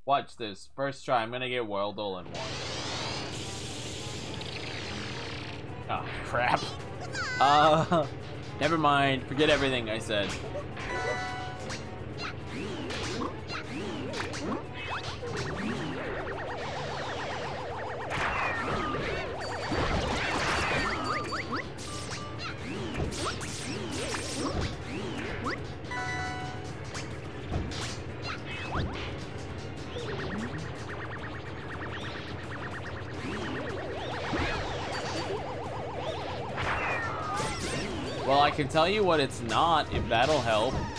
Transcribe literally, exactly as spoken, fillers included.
Watch this. First try, I'm gonna get Weldle in one. Oh, crap. Uh, never mind. Forget everything I said. Well, I can tell you what it's not, if that'll help.